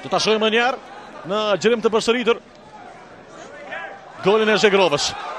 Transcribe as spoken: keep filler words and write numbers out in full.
Do ta shohim më njerë në gjerim të përsëritur golin e Zhegrovës.